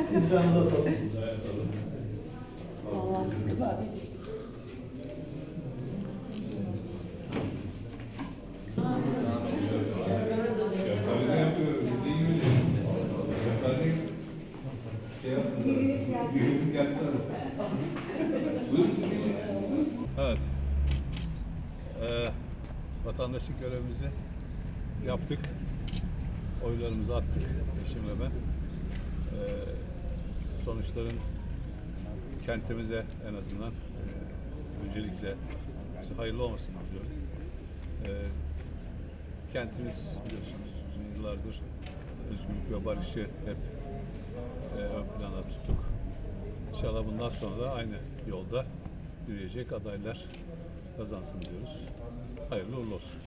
İmzanızı atalım. Vallahi gıda değil işte. Evet. Vatandaşlık görevimizi yaptık. Oylarımızı attık eşimle ben. Sonuçların kentimize en azından öncelikle hayırlı olmasını diliyorum. Kentimiz biliyorsunuz uzun yıllardır özgürlük ve barışı hep ön plana tuttuk. İnşallah bundan sonra da aynı yolda yürüyecek adaylar kazansın diyoruz. Hayırlı uğurlu olsun.